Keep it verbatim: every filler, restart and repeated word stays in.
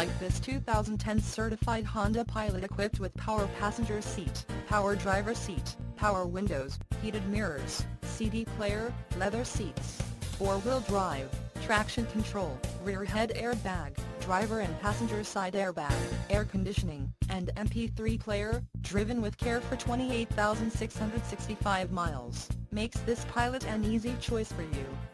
like this two thousand ten certified Honda Pilot equipped with power passenger seat, power driver seat, power windows, heated mirrors, C D player, leather seats, four-wheel drive, traction control, rear head airbag, driver and passenger side airbag, air conditioning, and M P three player, driven with care for twenty-eight thousand six hundred sixty-five miles, makes this Pilot an easy choice for you.